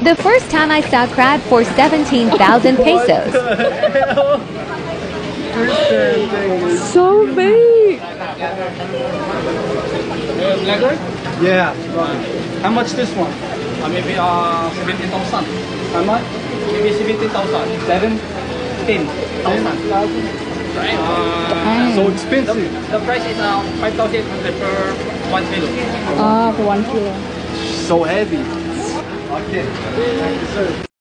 The first time I saw crab for 17,000 pesos. So big! Yeah. How much this one? Maybe 17,000. How much? Maybe 17,000. 10,000. So expensive. The price is 5,000 per 1 kilo. Ah, for 1 kilo. So heavy. Okay. Thank you, sir.